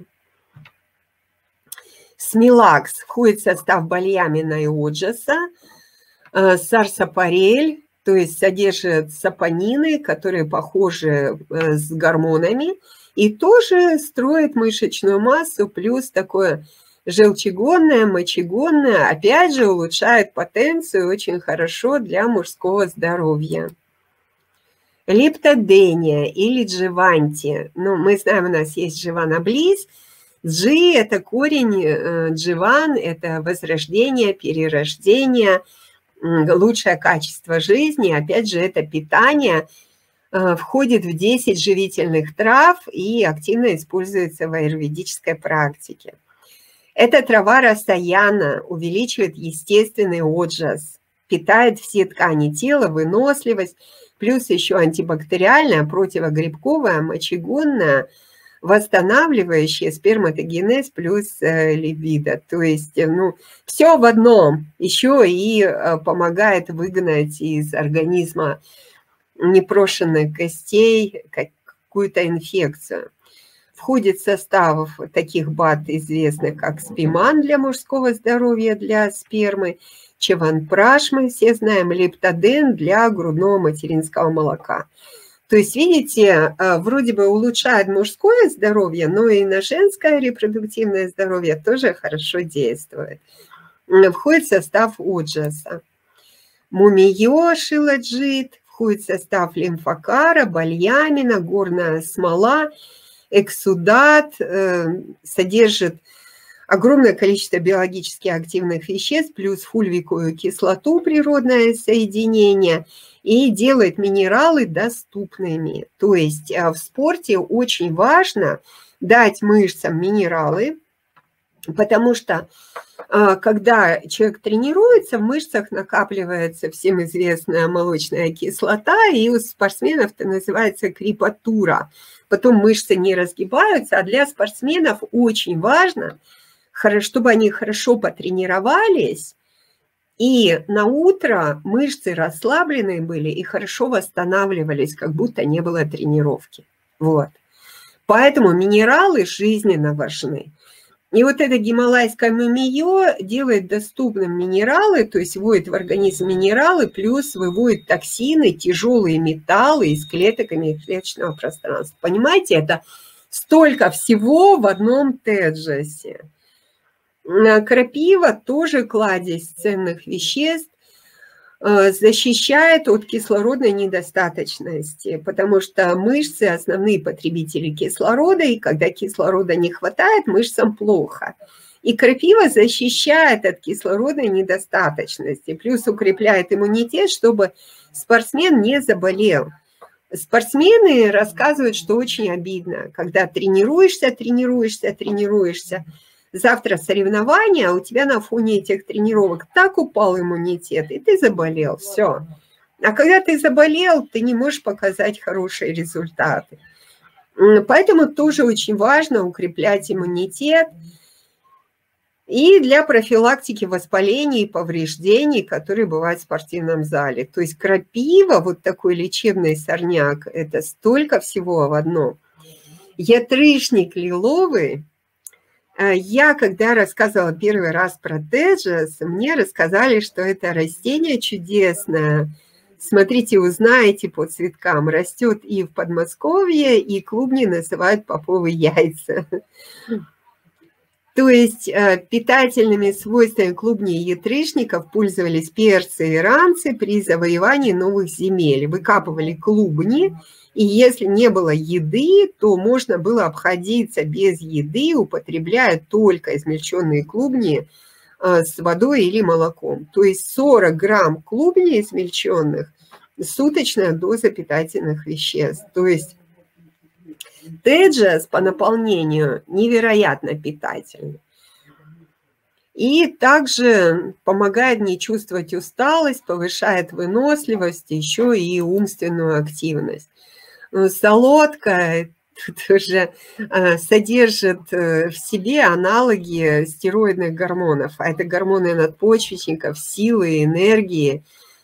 Смилакс входит в состав бальямина и оджаса. Сарсапарель, то есть содержит сапонины, которые похожи с гормонами, и тоже строит мышечную массу, плюс такое желчегонное, мочегонное, опять же улучшает потенцию, очень хорошо для мужского здоровья. Лептодения или дживанти. Ну, мы знаем, у нас есть дживаноблиз. Джи – это корень, дживан – это возрождение, перерождение, лучшее качество жизни. Опять же, это питание входит в десять живительных трав и активно используется в аюрведической практике. Эта трава расстоянно увеличивает естественный оджас, питает все ткани тела, выносливость, плюс еще антибактериальная, противогрибковая, мочегонная, восстанавливающая, сперматогенез плюс э, либидо. То есть, ну, все в одном. Еще и э, помогает выгнать из организма непрошенных гостей какую-то инфекцию. Входит в состав таких бад, известных как спиман для мужского здоровья, для спермы, чаванпраш, мы все знаем, лептоден для грудного материнского молока. То есть, видите, вроде бы улучшает мужское здоровье, но и на женское репродуктивное здоровье тоже хорошо действует. Входит в состав оджаса. Мумиё, шиладжит, входит в состав лимфокара, бальямина, горная смола, эксудат, содержит огромное количество биологически активных веществ, плюс фульвиковую кислоту, природное соединение, и делает минералы доступными. То есть в спорте очень важно дать мышцам минералы, потому что когда человек тренируется, в мышцах накапливается всем известная молочная кислота, и у спортсменов это называется крепатура. Потом мышцы не разгибаются, а для спортсменов очень важно, чтобы они хорошо потренировались, и на утро мышцы расслабленные были и хорошо восстанавливались, как будто не было тренировки. Вот. Поэтому минералы жизненно важны. И вот это гималайское мумиё делает доступным минералы, то есть вводит в организм минералы, плюс выводит токсины, тяжелые металлы из клеток и межклеточного пространства. Понимаете, это столько всего в одном теджесе. Крапива тоже кладезь ценных веществ, защищает от кислородной недостаточности, потому что мышцы – основные потребители кислорода, и когда кислорода не хватает, мышцам плохо. И крапива защищает от кислородной недостаточности, плюс укрепляет иммунитет, чтобы спортсмен не заболел. Спортсмены рассказывают, что очень обидно, когда тренируешься, тренируешься, тренируешься, завтра соревнования, а у тебя на фоне этих тренировок так упал иммунитет, и ты заболел, все. А когда ты заболел, ты не можешь показать хорошие результаты. Поэтому тоже очень важно укреплять иммунитет и для профилактики воспалений и повреждений, которые бывают в спортивном зале. То есть крапива, вот такой лечебный сорняк, это столько всего в одном. Ятрышник лиловый. Я, когда рассказывала первый раз про теджес, мне рассказали, что это растение чудесное. Смотрите, узнаете по цветкам. Растет и в Подмосковье, и клубни называют поповые яйца. То есть питательными свойствами клубней и ятрышников пользовались персы и иранцы при завоевании новых земель. Выкапывали клубни, и если не было еды, то можно было обходиться без еды, употребляя только измельченные клубни с водой или молоком. То есть сорок грамм клубней измельченных суточная доза питательных веществ. То есть теджес по наполнению невероятно питательный. И также помогает не чувствовать усталость, повышает выносливость, еще и умственную активность. Солодка тоже содержит в себе аналоги стероидных гормонов, а это гормоны надпочечников, силы, энергии.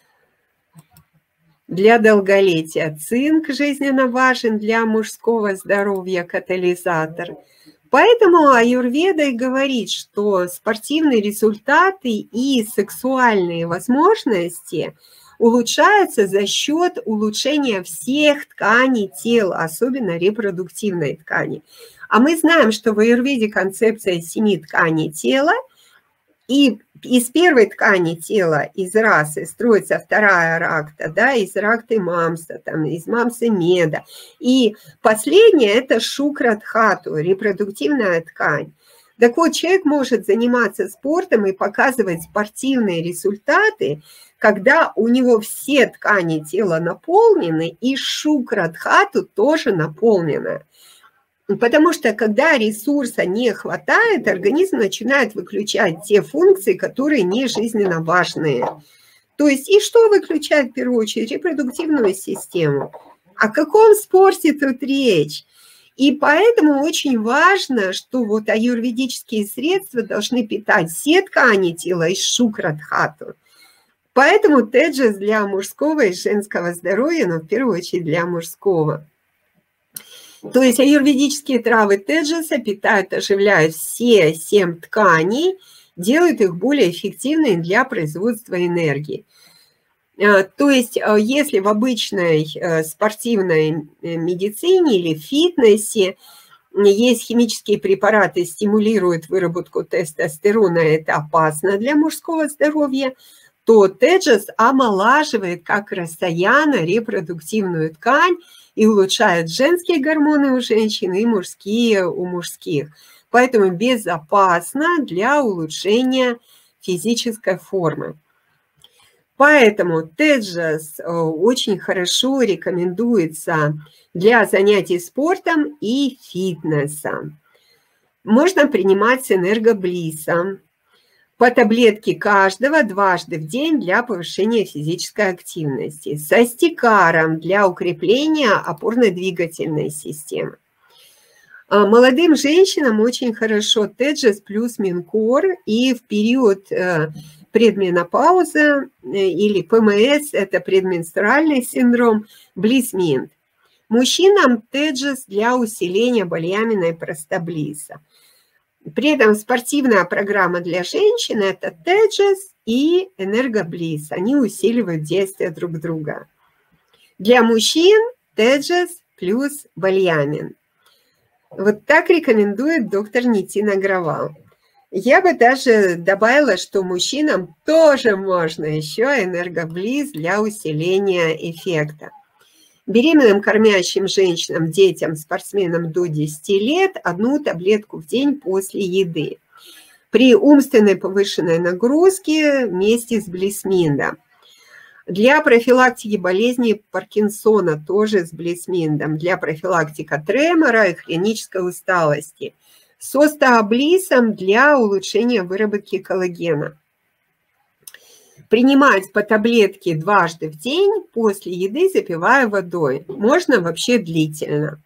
Для долголетия цинк жизненно важен для мужского здоровья, катализатор. Поэтому аюрведа и говорит, что спортивные результаты и сексуальные возможности улучшаются за счет улучшения всех тканей тела, особенно репродуктивной ткани. А мы знаем, что в аюрведе концепция семи тканей тела, и из первой ткани тела, из расы, строится вторая ракта, да, из ракты мамса, там, из мамсы меда. И последняя – это шукра-дхату, репродуктивная ткань. Так вот, человек может заниматься спортом и показывать спортивные результаты, когда у него все ткани тела наполнены, и шукра-дхату тоже наполнена. Потому что когда ресурса не хватает, организм начинает выключать те функции, которые не жизненно важные. То есть и что выключает в первую очередь? Репродуктивную систему. О каком спорте тут речь? И поэтому очень важно, что вот аюрведические средства должны питать все ткани тела из шукра-дхату. Поэтому теджес для мужского и женского здоровья, но в первую очередь для мужского. То есть аюрведические травы теджеса питают, оживляют все семь тканей, делают их более эффективными для производства энергии. То есть если в обычной спортивной медицине или фитнесе есть химические препараты, стимулируют выработку тестостерона, это опасно для мужского здоровья, то теджес омолаживает как расстоянно репродуктивную ткань и улучшает женские гормоны у женщин и мужские у мужских. Поэтому безопасно для улучшения физической формы. Поэтому теджес очень хорошо рекомендуется для занятий спортом и фитнесом. Можно принимать с энергоблисом по таблетке каждого дважды в день для повышения физической активности, со стикаром для укрепления опорно-двигательной системы. Молодым женщинам очень хорошо теджес плюс минкор, и в период предменопаузы или ПМС, это предменструальный синдром, блисминт. Мужчинам теджес для усиления балиамина и простаблиса. При этом спортивная программа для женщин – это теджес и энергоблис. Они усиливают действие друг друга. Для мужчин теджес плюс бальямин. Вот так рекомендует доктор Нитин Агравал. Я бы даже добавила, что мужчинам тоже можно еще энергоблис для усиления эффекта. Беременным кормящим женщинам, детям, спортсменам до десяти лет одну таблетку в день после еды. При умственной повышенной нагрузке вместе с блисминдом. Для профилактики болезни Паркинсона тоже с блисминдом. Для профилактики тремора и хронической усталости. С остеоблисом для улучшения выработки коллагена. Принимать по таблетке дважды в день после еды, запивая водой. Можно вообще длительно.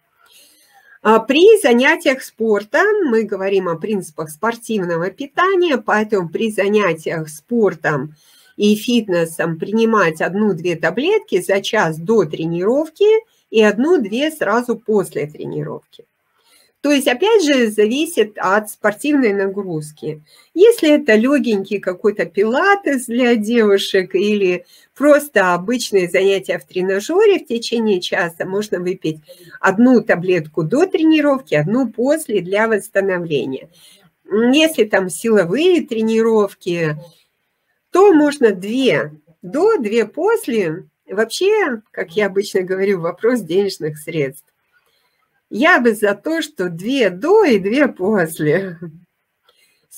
При занятиях спортом, мы говорим о принципах спортивного питания, поэтому при занятиях спортом и фитнесом принимать одну-две таблетки за час до тренировки и одну-две сразу после тренировки. То есть, опять же, зависит от спортивной нагрузки. Если это легенький какой-то пилатес для девушек или просто обычные занятия в тренажере в течение часа, можно выпить одну таблетку до тренировки, одну после для восстановления. Если там силовые тренировки, то можно две до, две после. Вообще, как я обычно говорю, вопрос денежных средств. Я бы за то, что две до и две после.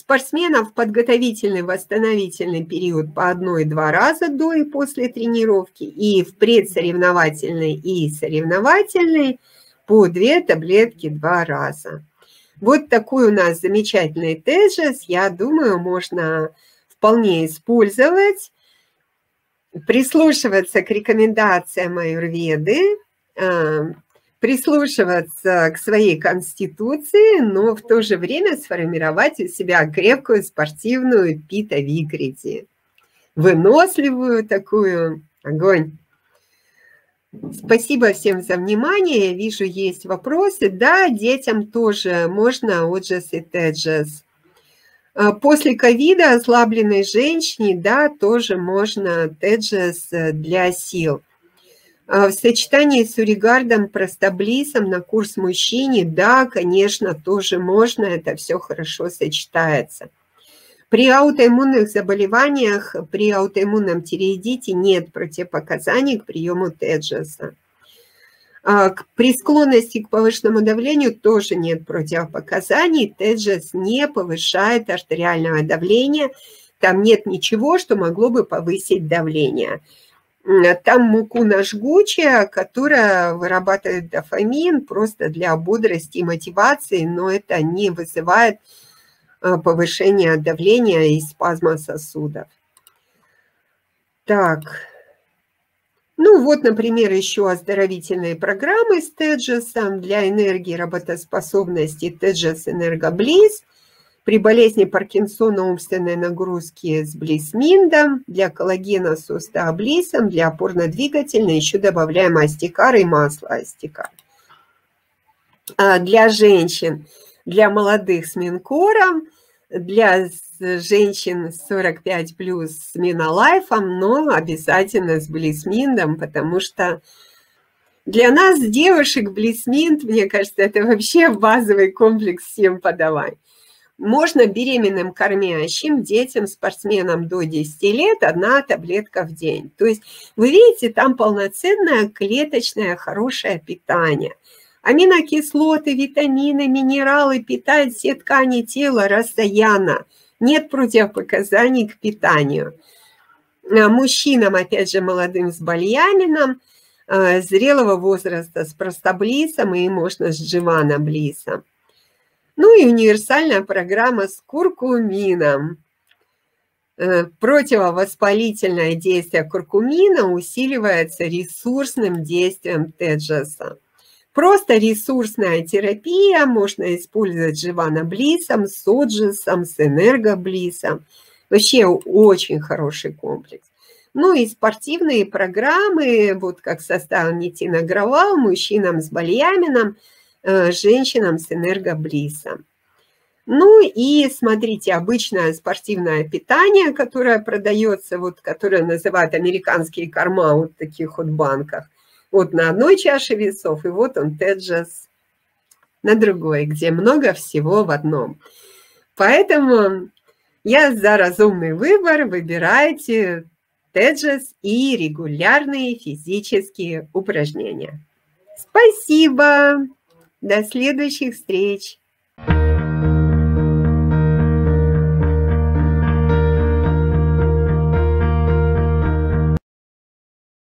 спортсменов подготовительный восстановительный период по одной-два раза до и после тренировки, и в предсоревновательный и соревновательный по две таблетки два раза. Вот такой у нас замечательный тезис, я думаю, можно вполне использовать, прислушиваться к рекомендациям аюрведы, прислушиваться к своей конституции, но в то же время сформировать у себя крепкую спортивную пита-викрити. Выносливую такую, огонь. Спасибо всем за внимание. Я вижу, есть вопросы. Да, детям тоже можно отжас и теджас. После ковида ослабленной женщине, да, тоже можно теджас для сил. В сочетании с уригардом, простоблисом на курс мужчине, да, конечно, тоже можно, это все хорошо сочетается. При аутоиммунных заболеваниях, при аутоиммунном тиреидите нет противопоказаний к приему теджаса. При склонности к повышенному давлению тоже нет противопоказаний. Теджас не повышает артериального давления, там нет ничего, что могло бы повысить давление. Там мукуна жгучая, которая вырабатывает дофамин просто для бодрости и мотивации, но это не вызывает повышения давления и спазма сосудов. Так, ну вот, например, еще оздоровительные программы с теджасом для энергии, работоспособности теджас энергоблиз. При болезни Паркинсона умственной нагрузки с блисминдом, для коллагена с остеоблисом, для опорно-двигательной еще добавляем астикар и масло астикар. Для женщин, для молодых с минкором, для женщин сорок пять плюс с минолайфом, но обязательно с блисминдом, потому что для нас, девушек, блисминд, мне кажется, это вообще базовый комплекс всем подавай. Можно беременным кормящим, детям, спортсменам до десяти лет одна таблетка в день. То есть вы видите, там полноценное клеточное хорошее питание. Аминокислоты, витамины, минералы питают все ткани тела расстоянно. Нет противопоказаний к питанию. Мужчинам, опять же, молодым с бальямином, зрелого возраста с простоблисом и можно с дживаноблисом. Ну и универсальная программа с куркумином. Противовоспалительное действие куркумина усиливается ресурсным действием теджаса. Просто ресурсная терапия, можно использовать дживаноблисом, с оджасом, с энергоблисом. Вообще очень хороший комплекс. Ну и спортивные программы, вот как состав нитиногравал, мужчинам с бальямином, женщинам с энергоблисом. Ну и смотрите, обычное спортивное питание, которое продается, вот, которое называют американские корма вот в таких вот банках. Вот на одной чаше весов, и вот он теджас на другой, где много всего в одном. Поэтому я за разумный выбор. Выбирайте теджас и регулярные физические упражнения. Спасибо! До следующих встреч!